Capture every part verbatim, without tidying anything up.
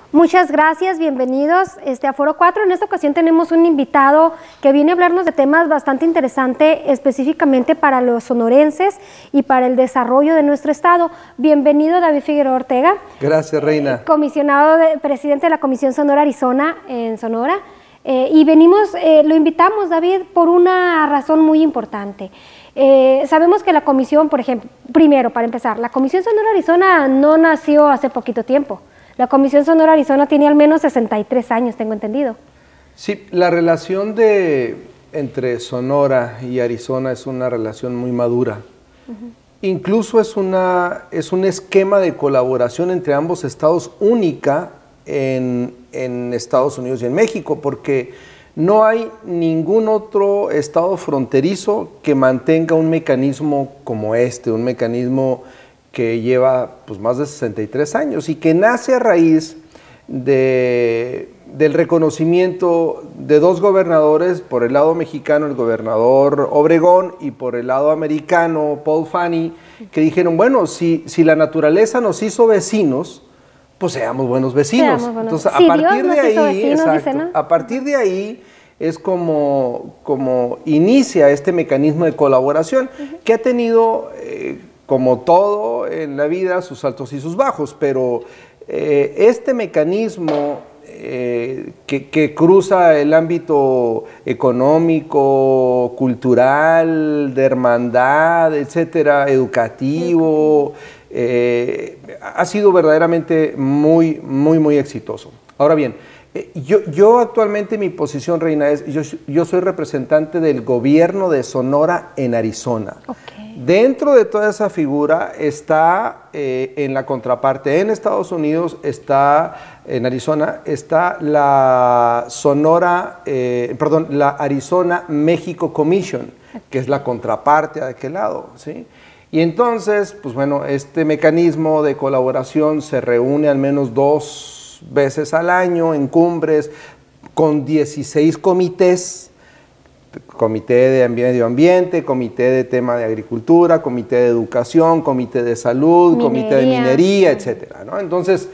Muchas gracias, bienvenidos este, a Foro cuatro. En esta ocasión tenemos un invitado que viene a hablarnos de temas bastante interesantes, específicamente para los sonorenses y para el desarrollo de nuestro estado. Bienvenido, David Figueroa Ortega. Gracias, Reina. Eh, comisionado, de, presidente de la Comisión Sonora Arizona en Sonora. Eh, y venimos, eh, lo invitamos, David, por una razón muy importante. Eh, sabemos que la comisión, por ejemplo, primero, para empezar, la Comisión Sonora Arizona no nació hace poquito tiempo. La Comisión Sonora Arizona tiene al menos sesenta y tres años, tengo entendido. Sí, la relación de, entre Sonora y Arizona es una relación muy madura. Uh-huh. Incluso es, una, es un esquema de colaboración entre ambos estados única en, en Estados Unidos y en México, porque no hay ningún otro estado fronterizo que mantenga un mecanismo como este, un mecanismo que lleva pues, más de sesenta y tres años y que nace a raíz de, del reconocimiento de dos gobernadores, por el lado mexicano el gobernador Obregón y por el lado americano Paul Fani, que dijeron, bueno, si, si la naturaleza nos hizo vecinos, pues seamos buenos vecinos. Seamos buenos. Entonces, si a partir Dios de ahí, vecinos, exacto, dice, ¿no? a partir de ahí es como, como inicia este mecanismo de colaboración uh-huh. que ha tenido eh, como todo en la vida, sus altos y sus bajos, pero eh, este mecanismo eh, que, que cruza el ámbito económico, cultural, de hermandad, etcétera, educativo, eh, ha sido verdaderamente muy, muy, muy exitoso. Ahora bien, eh, yo, yo actualmente mi posición, Reina, es, yo, yo soy representante del gobierno de Sonora en Arizona. Okay. Dentro de toda esa figura está eh, en la contraparte, en Estados Unidos, está en Arizona, está la Sonora, eh, perdón, la Arizona México Commission, que es la contraparte de aquel lado, ¿sí? Y entonces, pues bueno, este mecanismo de colaboración se reúne al menos dos veces al año en cumbres con dieciséis comités, comité de medio ambiente, comité de tema de agricultura, comité de educación, comité de salud, minería. comité de minería, etcétera, ¿no? Entonces,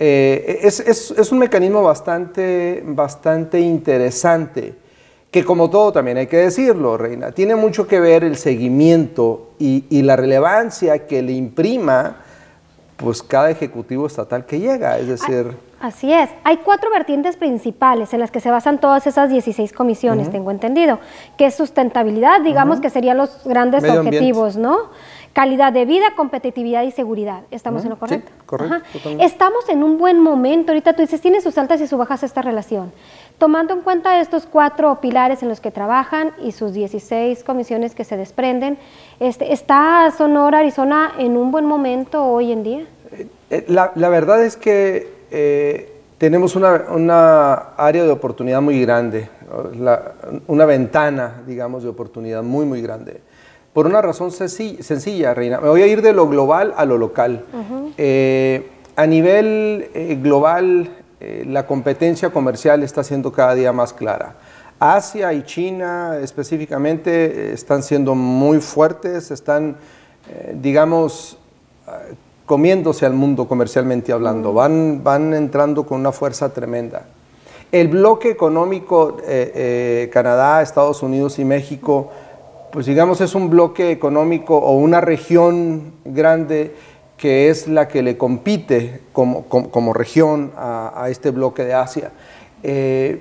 eh, es, es, es un mecanismo bastante, bastante interesante, que como todo también hay que decirlo, Reina, tiene mucho que ver el seguimiento y, y la relevancia que le imprima pues cada ejecutivo estatal que llega, es decir... Así es. Hay cuatro vertientes principales en las que se basan todas esas dieciséis comisiones, uh-huh. tengo entendido, que es sustentabilidad, digamos uh-huh. que serían los grandes Medio objetivos, ambiente. ¿no? Calidad de vida, competitividad y seguridad. ¿Estamos uh-huh. en lo correcto? Sí, correcto. Estamos en un buen momento. Ahorita tú dices, tiene sus altas y sus bajas esta relación. Tomando en cuenta estos cuatro pilares en los que trabajan y sus dieciséis comisiones que se desprenden, este, ¿está Sonora, Arizona en un buen momento hoy en día? Eh, la, la verdad es que eh, tenemos una, una área de oportunidad muy grande, la, una ventana, digamos, de oportunidad muy, muy grande. Por una razón sencilla, sencilla, Reina. Me voy a ir de lo global a lo local. Uh-huh. eh, a nivel eh, global, eh, la competencia comercial está siendo cada día más clara. Asia y China específicamente eh, están siendo muy fuertes, están, eh, digamos, eh, comiéndose al mundo comercialmente hablando, uh-huh. van, van entrando con una fuerza tremenda. El bloque económico eh, eh, Canadá, Estados Unidos y México, pues digamos es un bloque económico o una región grande que es la que le compite como, como, como región a, a este bloque de Asia. Eh,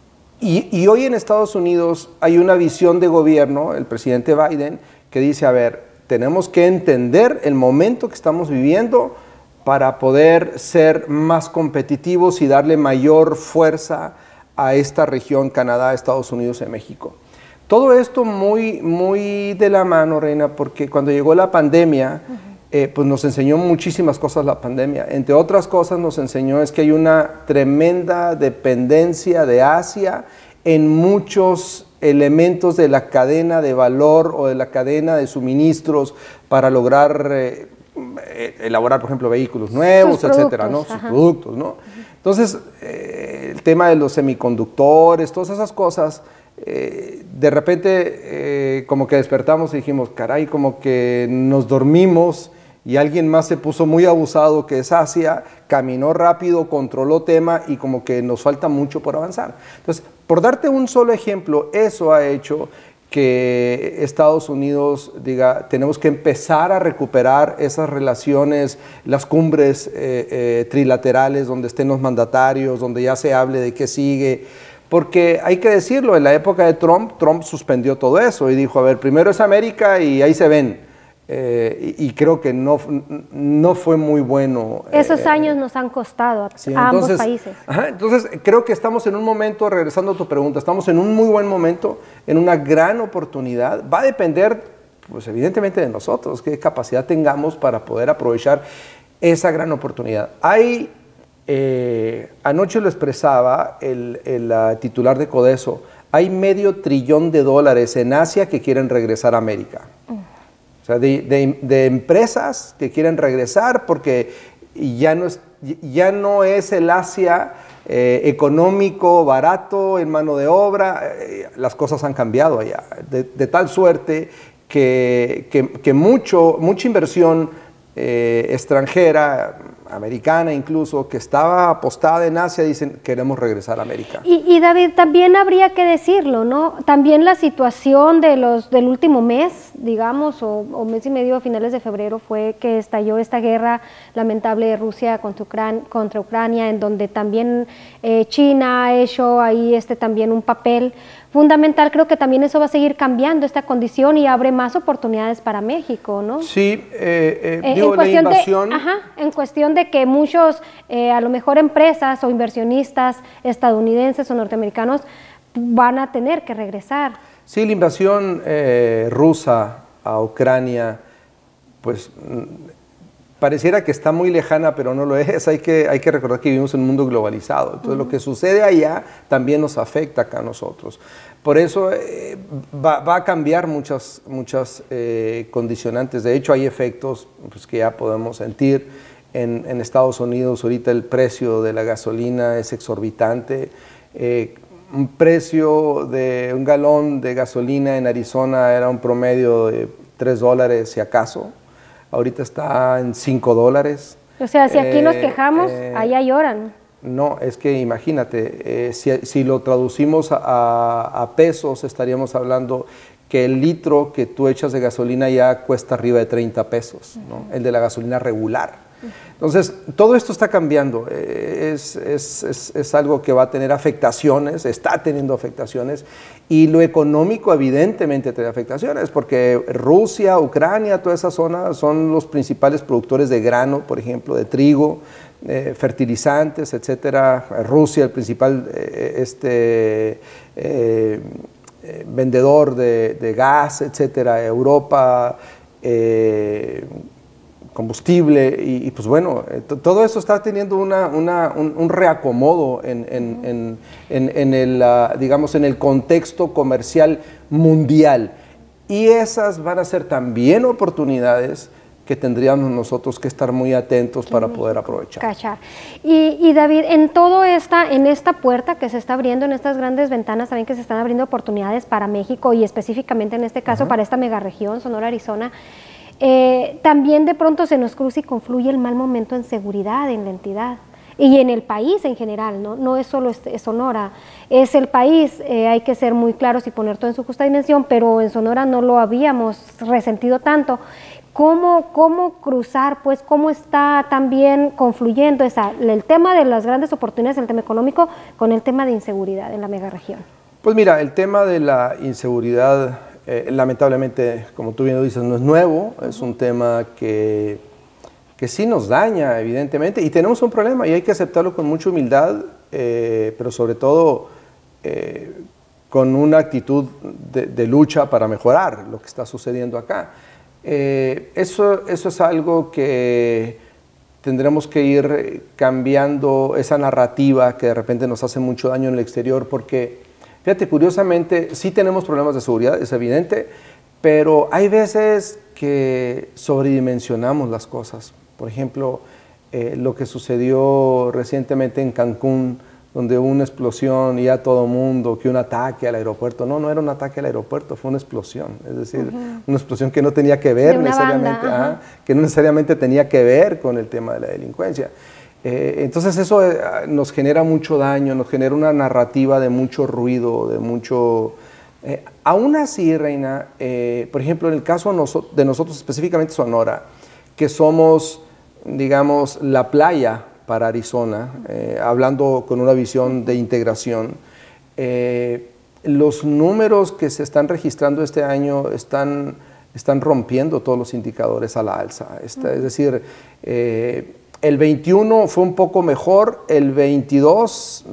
y, y hoy en Estados Unidos hay una visión de gobierno, el presidente Biden, que dice, a ver, tenemos que entender el momento que estamos viviendo para poder ser más competitivos y darle mayor fuerza a esta región, Canadá, Estados Unidos y México. Todo esto muy, muy de la mano, Reina, porque cuando llegó la pandemia, uh-huh. eh, pues nos enseñó muchísimas cosas la pandemia. Entre otras cosas nos enseñó es que hay una tremenda dependencia de Asia en muchos elementos de la cadena de valor o de la cadena de suministros para lograr eh, elaborar, por ejemplo, vehículos nuevos, sus etcétera, ¿no? Sus productos, ¿no? Uh-huh. Entonces, eh, el tema de los semiconductores, todas esas cosas, eh, de repente eh, como que despertamos y dijimos, caray, como que nos dormimos y alguien más se puso muy abusado, que es Asia, caminó rápido, controló tema y como que nos falta mucho por avanzar. Entonces, por darte un solo ejemplo, eso ha hecho que Estados Unidos diga, tenemos que empezar a recuperar esas relaciones, las cumbres eh, eh, trilaterales donde estén los mandatarios, donde ya se hable de qué sigue, porque hay que decirlo, en la época de Trump, Trump suspendió todo eso y dijo, a ver, primero es América y ahí se ven. Eh, y, y creo que no, no fue muy bueno. Esos eh, años nos han costado a, sí, a entonces, ambos países. Ajá, entonces, creo que estamos en un momento, regresando a tu pregunta, estamos en un muy buen momento, en una gran oportunidad. Va a depender, pues evidentemente, de nosotros, qué capacidad tengamos para poder aprovechar esa gran oportunidad. Hay, eh, anoche lo expresaba el, el uh, titular de Codeso, hay medio trillón de dólares en Asia que quieren regresar a América. Uh. O sea, de, de, de empresas que quieren regresar porque ya no es, ya no es el Asia eh, económico, barato, en mano de obra, eh, las cosas han cambiado allá, de, de tal suerte que, que, que mucho, mucha inversión eh, extranjera, americana incluso, que estaba apostada en Asia, dicen, queremos regresar a América. Y, y David, también habría que decirlo, ¿no? También la situación de los, del último mes, digamos, o, o mes y medio a finales de febrero, fue que estalló esta guerra lamentable de Rusia contra, Ucran contra Ucrania, en donde también eh, China ha hecho ahí este, también un papel fundamental. Creo que también eso va a seguir cambiando esta condición y abre más oportunidades para México, ¿no? Sí, eh, eh, eh, digo, en la invasión... De, ajá, en cuestión de que muchos, eh, a lo mejor empresas o inversionistas estadounidenses o norteamericanos van a tener que regresar. Sí, la invasión eh, rusa a Ucrania, pues pareciera que está muy lejana, pero no lo es. Hay que, hay que recordar que vivimos en un mundo globalizado. Entonces, uh-huh. lo que sucede allá también nos afecta acá a nosotros. Por eso eh, va, va a cambiar muchas, muchas eh, condicionantes. De hecho, hay efectos pues, que ya podemos sentir. En, en Estados Unidos, ahorita el precio de la gasolina es exorbitante. Eh, un precio de un galón de gasolina en Arizona era un promedio de tres dólares, si acaso. Ahorita está en cinco dólares. O sea, si aquí eh, nos quejamos, eh, allá lloran. No, es que imagínate, eh, si, si lo traducimos a, a pesos, estaríamos hablando que el litro que tú echas de gasolina ya cuesta arriba de treinta pesos, ¿no? El de la gasolina regular. Entonces, todo esto está cambiando, es, es, es, es algo que va a tener afectaciones, está teniendo afectaciones, y lo económico evidentemente tiene afectaciones, porque Rusia, Ucrania, toda esa zona son los principales productores de grano, por ejemplo, de trigo, eh, fertilizantes, etcétera. Rusia, el principal eh, este, eh, eh, vendedor de, de gas, etcétera. Europa, eh, combustible, y, y pues bueno, eh, todo eso está teniendo una, una, un, un reacomodo en, en, en, en, en el, uh, digamos, en el contexto comercial mundial. Y esas van a ser también oportunidades que tendríamos nosotros que estar muy atentos para poder aprovechar. Cachar. Y, y David, en todo esta, en esta puerta que se está abriendo, en estas grandes ventanas también que se están abriendo oportunidades para México y específicamente en este caso uh-huh. para esta megaregión, Sonora, Arizona, Eh, también de pronto se nos cruza y confluye el mal momento en seguridad en la entidad y en el país en general, no, no es solo este, es Sonora, es el país, eh, hay que ser muy claros y poner todo en su justa dimensión, pero en Sonora no lo habíamos resentido tanto. ¿Cómo, cómo cruzar, pues, cómo está también confluyendo esa, el tema de las grandes oportunidades, el tema económico, con el tema de inseguridad en la megaregión? Pues mira, el tema de la inseguridad, Eh, lamentablemente, como tú bien lo dices, no es nuevo, es un tema que, que sí nos daña, evidentemente, y tenemos un problema y hay que aceptarlo con mucha humildad, eh, pero sobre todo eh, con una actitud de, de lucha para mejorar lo que está sucediendo acá. Eh, eso, eso es algo que tendremos que ir cambiando, esa narrativa que de repente nos hace mucho daño en el exterior, porque fíjate, curiosamente, sí tenemos problemas de seguridad, es evidente, pero hay veces que sobredimensionamos las cosas. Por ejemplo, eh, lo que sucedió recientemente en Cancún, donde una explosión y ya todo mundo, que un ataque al aeropuerto. No, no era un ataque al aeropuerto, fue una explosión. Es decir, uh-huh. una explosión que no tenía que ver necesariamente, banda, ajá, que no necesariamente tenía que ver con el tema de la delincuencia. Eh, entonces eso eh, nos genera mucho daño, nos genera una narrativa de mucho ruido, de mucho... Eh, aún así, Reina, eh, por ejemplo, en el caso noso- de nosotros, específicamente Sonora, que somos, digamos, la playa para Arizona, eh, hablando con una visión de integración, eh, los números que se están registrando este año están, están rompiendo todos los indicadores a la alza. Esta, es decir, eh, el veintiuno fue un poco mejor, el veintidós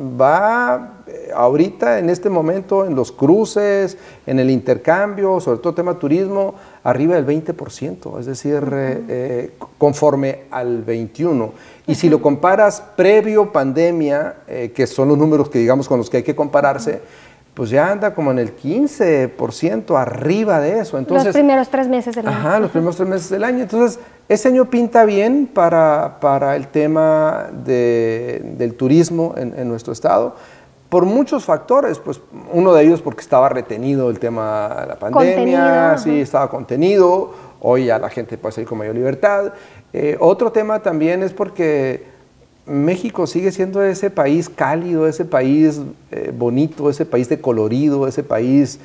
va eh, ahorita en este momento en los cruces, en el intercambio, sobre todo tema turismo, arriba del veinte por ciento, es decir, uh-huh. eh, eh, conforme al veintiuno. Y uh-huh. si lo comparas previo pandemia, eh, que son los números que digamos con los que hay que compararse, uh-huh. pues ya anda como en el quince por ciento arriba de eso. Entonces, los primeros tres meses del año. Ajá, los primeros tres meses del año. Entonces, ese año pinta bien para, para el tema de, del turismo en, en nuestro estado, por muchos factores. Pues uno de ellos porque estaba retenido el tema de la pandemia, sí, uh-huh. estaba contenido, hoy ya la gente puede salir con mayor libertad. Eh, otro tema también es porque México sigue siendo ese país cálido, ese país eh, bonito, ese país de colorido, ese país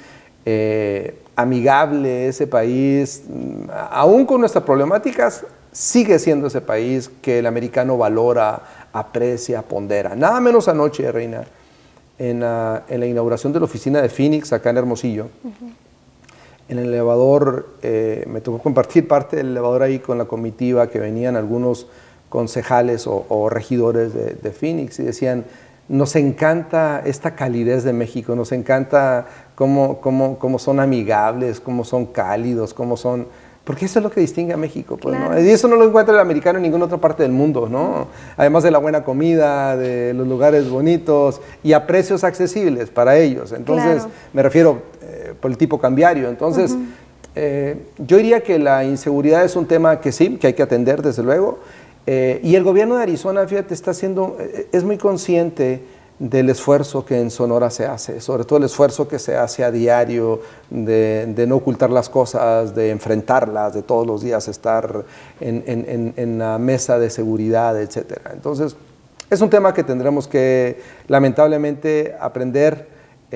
eh, amigable, ese país, aún con nuestras problemáticas, sigue siendo ese país que el americano valora, aprecia, pondera. Nada menos anoche, Reina, en la, en la inauguración de la oficina de Phoenix, acá en Hermosillo, uh-huh. en el elevador, eh, me tocó compartir parte del elevador ahí con la comitiva, que venían algunos concejales o, o regidores de, de Phoenix y decían, nos encanta esta calidez de México, nos encanta cómo, cómo, cómo son amigables, cómo son cálidos, cómo son... Porque eso es lo que distingue a México, pues, claro. ¿no? Y eso no lo encuentra el americano en ninguna otra parte del mundo, ¿no? Además de la buena comida, de los lugares bonitos y a precios accesibles para ellos. Entonces, claro. me refiero eh, por el tipo cambiario. Entonces, uh-huh. eh, yo diría que la inseguridad es un tema que sí, que hay que atender, desde luego. Eh, y el gobierno de Arizona, fíjate, está haciendo, eh, es muy consciente del esfuerzo que en Sonora se hace, sobre todo el esfuerzo que se hace a diario de, de no ocultar las cosas, de enfrentarlas, de todos los días estar en, en, en, en la mesa de seguridad, etcétera. Entonces, es un tema que tendremos que, lamentablemente, aprender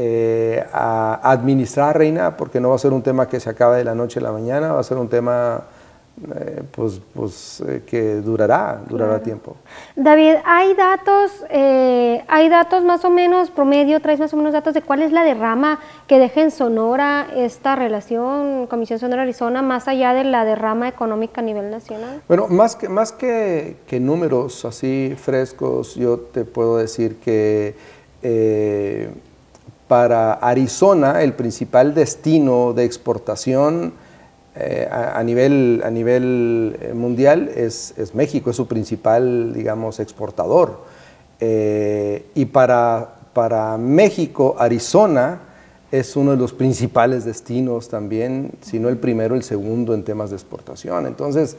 eh, a, a administrar, Reina, porque no va a ser un tema que se acabe de la noche a la mañana, va a ser un tema... Eh, pues, pues eh, que durará, durará claro. tiempo. David, ¿hay datos, eh, hay datos más o menos promedio, traes más o menos datos de cuál es la derrama que deja en Sonora esta relación Comisión Sonora-Arizona, más allá de la derrama económica a nivel nacional? Bueno, más que, más que, que números así frescos, yo te puedo decir que eh, para Arizona el principal destino de exportación Eh, a, a nivel, a nivel mundial es, es México, es su principal, digamos, exportador. Eh, y para, para México, Arizona es uno de los principales destinos también, si no el primero, el segundo en temas de exportación. Entonces,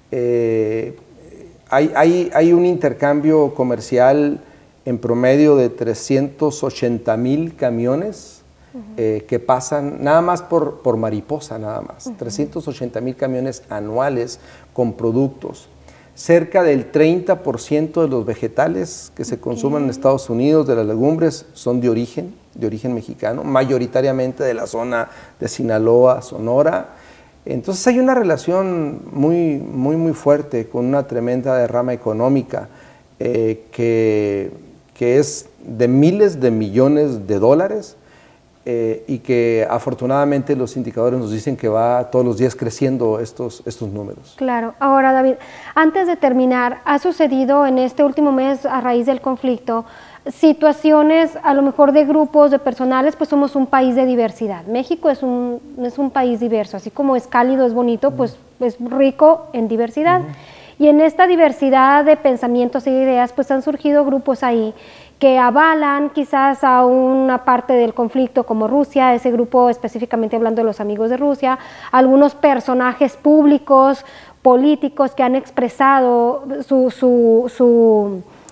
eh, hay, hay, hay un intercambio comercial en promedio de trescientos ochenta mil camiones Uh-huh. eh, que pasan nada más por, por Mariposa, nada más, uh-huh. trescientos ochenta mil camiones anuales con productos. Cerca del treinta por ciento de los vegetales que se okay. consumen en Estados Unidos, de las legumbres, son de origen, de origen mexicano, mayoritariamente de la zona de Sinaloa, Sonora. Entonces hay una relación muy, muy, muy fuerte con una tremenda derrama económica eh, que, que es de miles de millones de dólares. Eh, y que afortunadamente los indicadores nos dicen que va todos los días creciendo estos, estos números. Claro. Ahora, David, antes de terminar, ha sucedido en este último mes, a raíz del conflicto, situaciones a lo mejor de grupos, de personales, pues somos un país de diversidad. México es un, es un país diverso, así como es cálido, es bonito, pues es rico en diversidad. Uh-huh. Y en esta diversidad de pensamientos e ideas, pues han surgido grupos ahí que avalan quizás a una parte del conflicto como Rusia, ese grupo específicamente hablando de los amigos de Rusia, algunos personajes públicos, políticos que han expresado su, su, su,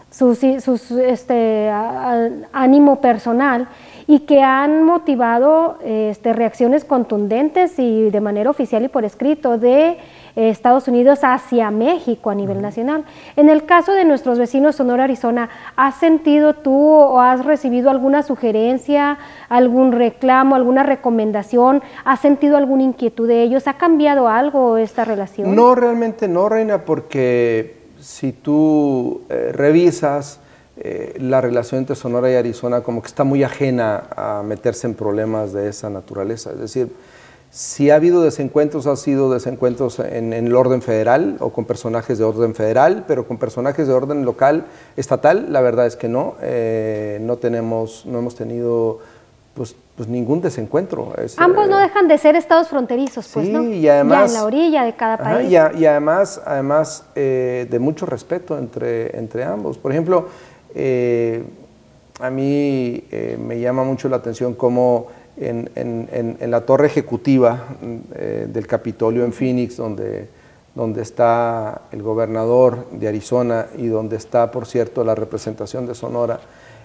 su, su este, ánimo personal y que han motivado este, reacciones contundentes y de manera oficial y por escrito de eh, Estados Unidos hacia México a nivel uh-huh. nacional. En el caso de nuestros vecinos Sonora, Arizona, ¿has sentido tú o has recibido alguna sugerencia, algún reclamo, alguna recomendación? ¿Has sentido alguna inquietud de ellos? ¿Ha cambiado algo esta relación? No, realmente no, Reina, porque si tú eh, revisas eh, la relación entre Sonora y Arizona, como que está muy ajena a meterse en problemas de esa naturaleza. Es decir, si ha habido desencuentros, ha sido desencuentros en, en el orden federal o con personajes de orden federal, pero con personajes de orden local, estatal, la verdad es que no. Eh, no tenemos, no hemos tenido pues, pues ningún desencuentro. Es, Ambos eh, no dejan de ser estados fronterizos, pues, sí, ¿no? Y además, ya en la orilla de cada ajá, país. Y, a, y además, además eh, de mucho respeto entre, entre ambos. Por ejemplo, eh, a mí eh, me llama mucho la atención cómo en, en, en, en la torre ejecutiva eh, del Capitolio en Phoenix, donde, donde está el gobernador de Arizona y donde está, por cierto, la representación de Sonora,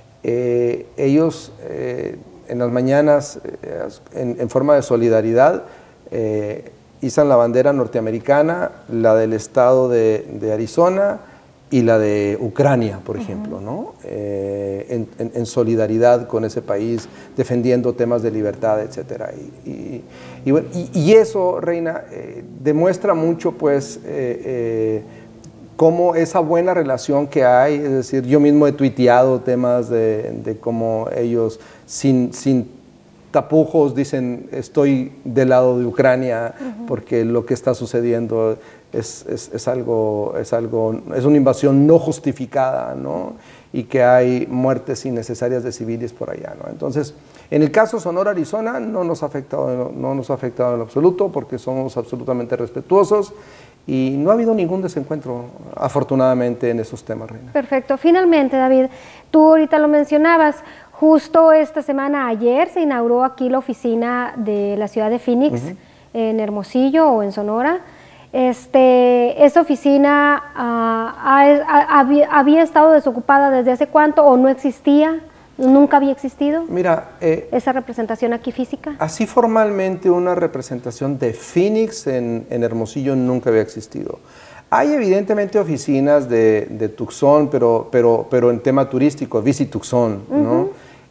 eh, ellos eh, en las mañanas, eh, en, en forma de solidaridad, eh, izan la bandera norteamericana, la del estado de, de Arizona y la de Ucrania, por ejemplo, ¿no? Eh, en, en, en solidaridad con ese país, defendiendo temas de libertad, etcétera. Y, y, y, bueno, y, y eso, Reina, eh, demuestra mucho, pues, eh, eh, cómo esa buena relación que hay, es decir, yo mismo he tuiteado temas de, de cómo ellos, sin, sin tapujos, dicen, estoy del lado de Ucrania, uh-huh. porque lo que está sucediendo es, es, es, algo, es, algo, es una invasión no justificada, ¿no? Y que hay muertes innecesarias de civiles por allá, ¿no? Entonces, en el caso Sonora, Arizona, no nos ha afectado, no nos ha afectado en lo absoluto, porque somos absolutamente respetuosos y no ha habido ningún desencuentro, afortunadamente, en esos temas, Reina. Perfecto. Finalmente, David, tú ahorita lo mencionabas, justo esta semana, ayer, se inauguró aquí la oficina de la ciudad de Phoenix, uh-huh. en Hermosillo o en Sonora. Este, ¿Esa oficina uh, ha, ha, había, había estado desocupada desde hace cuánto o no existía? ¿Nunca había existido? Mira, eh, esa representación aquí física. Así formalmente una representación de Phoenix en, en Hermosillo nunca había existido. Hay evidentemente oficinas de, de Tucson, pero, pero, pero en tema turístico, Visit Tucson, uh-huh. ¿no?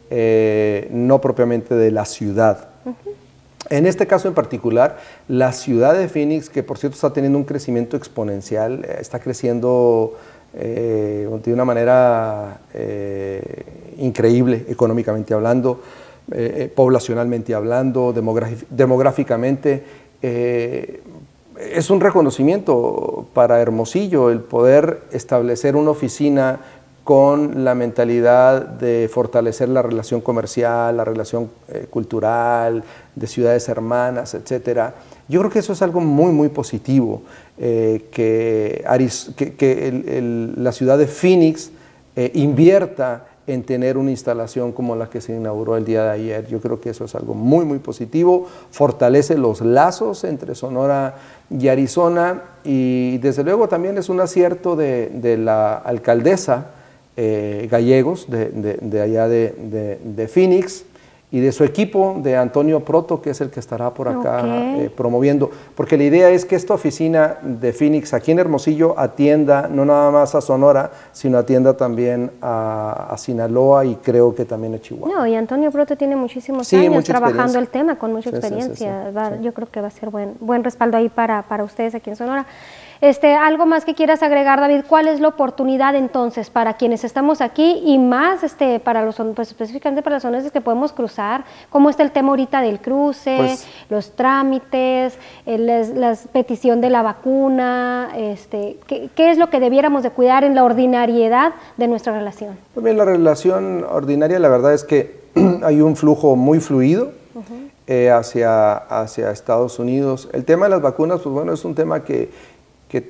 Eh, no propiamente de la ciudad. Uh-huh. En este caso en particular, la ciudad de Phoenix, que por cierto está teniendo un crecimiento exponencial, está creciendo eh, de una manera eh, increíble, económicamente hablando, eh, poblacionalmente hablando, demográficamente. Eh, es un reconocimiento para Hermosillo el poder establecer una oficina con la mentalidad de fortalecer la relación comercial, la relación eh, cultural, de ciudades hermanas, etcétera. Yo creo que eso es algo muy, muy positivo, eh, que, Aris, que, que el, el, la ciudad de Phoenix eh, invierta en tener una instalación como la que se inauguró el día de ayer. Yo creo que eso es algo muy, muy positivo, fortalece los lazos entre Sonora y Arizona y desde luego también es un acierto de, de la alcaldesa Eh, Gallegos, de, de, de allá de, de, de Phoenix, y de su equipo, de Antonio Proto, que es el que estará por acá okay. eh, promoviendo, porque la idea es que esta oficina de Phoenix, aquí en Hermosillo, atienda no nada más a Sonora, sino atienda también a, a Sinaloa y creo que también a Chihuahua. No, y Antonio Proto tiene muchísimos sí, años trabajando el tema, con mucha sí, experiencia. sí, sí, va, sí. Yo creo que va a ser buen, buen respaldo ahí para, para ustedes aquí en Sonora. Este, algo más que quieras agregar, David, ¿cuál es la oportunidad entonces para quienes estamos aquí y más este, para los, pues, específicamente para las zonas que podemos cruzar? ¿Cómo está el tema ahorita del cruce, pues, los trámites, la petición de la vacuna? Este, ¿qué, ¿Qué es lo que debiéramos de cuidar en la ordinariedad de nuestra relación? Pues bien, la relación ordinaria, la verdad es que hay un flujo muy fluido uh-huh. eh, hacia, hacia Estados Unidos. El tema de las vacunas, pues bueno, es un tema que que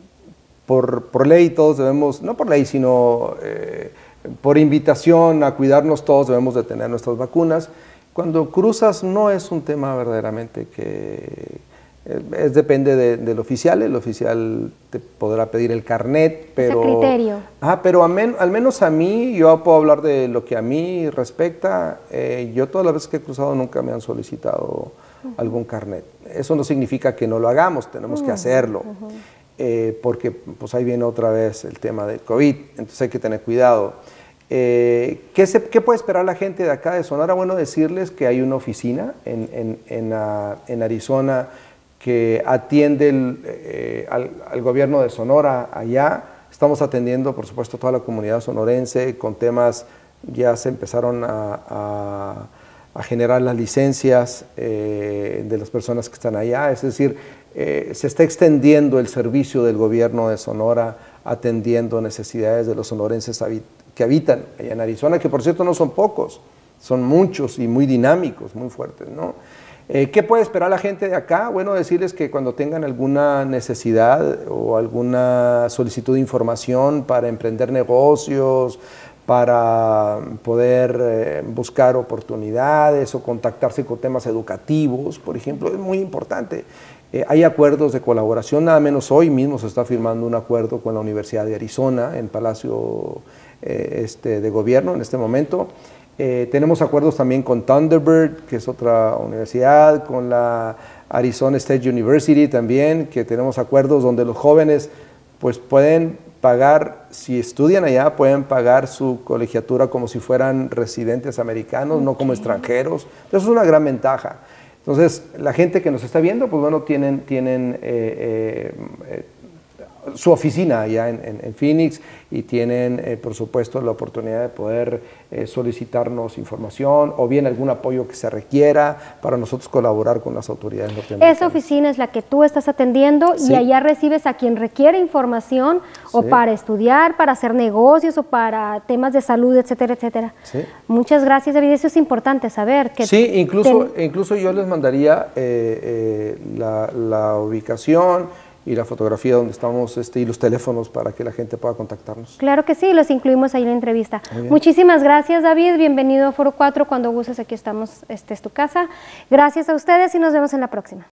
por, por ley todos debemos, no por ley, sino eh, por invitación a cuidarnos todos debemos de tener nuestras vacunas. Cuando cruzas no es un tema verdaderamente que, Es depende de, del oficial, el oficial te podrá pedir el carnet, pero... Ese criterio. Ah, pero a men, al menos a mí, yo puedo hablar de lo que a mí respecta, eh, yo todas las veces que he cruzado nunca me han solicitado uh-huh. algún carnet. Eso no significa que no lo hagamos, tenemos uh-huh. que hacerlo, uh-huh. eh, porque pues ahí viene otra vez el tema del COVID, entonces hay que tener cuidado. Eh, ¿qué, se, ¿Qué puede esperar la gente de acá de Sonora? Bueno, decirles que hay una oficina en, en, en, uh, en Arizona que atiende el, eh, al, al gobierno de Sonora allá. Estamos atendiendo, por supuesto, toda la comunidad sonorense con temas, ya se empezaron a, a, a generar las licencias eh, de las personas que están allá, es decir, eh, se está extendiendo el servicio del gobierno de Sonora atendiendo necesidades de los sonorenses habit que habitan allá en Arizona, que por cierto no son pocos, son muchos y muy dinámicos, muy fuertes, ¿no? Eh, ¿Qué puede esperar la gente de acá? Bueno, decirles que cuando tengan alguna necesidad o alguna solicitud de información para emprender negocios, para poder eh, buscar oportunidades o contactarse con temas educativos, por ejemplo, es muy importante. Eh, hay acuerdos de colaboración, nada menos hoy mismo se está firmando un acuerdo con la Universidad de Arizona en Palacio eh, este, de Gobierno en este momento. Eh, tenemos acuerdos también con Thunderbird, que es otra universidad, con la Arizona State University también, que tenemos acuerdos donde los jóvenes pues pueden pagar, si estudian allá, pueden pagar su colegiatura como si fueran residentes americanos, okay. no como extranjeros. Entonces es una gran ventaja. Entonces la gente que nos está viendo, pues bueno, tienen, tienen eh, eh, su oficina allá en, en, en Phoenix y tienen, eh, por supuesto, la oportunidad de poder eh, solicitarnos información o bien algún apoyo que se requiera para nosotros colaborar con las autoridades norteamericanas. Esa oficina es la que tú estás atendiendo sí. y allá recibes a quien requiere información sí. o para estudiar, para hacer negocios o para temas de salud, etcétera, etcétera. Sí. Muchas gracias, David. Eso es importante saber. Que sí, incluso, ten... incluso yo les mandaría eh, eh, la, la ubicación y la fotografía donde estamos este, y los teléfonos para que la gente pueda contactarnos. Claro que sí, los incluimos ahí en la entrevista. Muchísimas gracias, David, bienvenido a Foro cuatro, cuando gustes aquí estamos, este es tu casa. Gracias a ustedes y nos vemos en la próxima.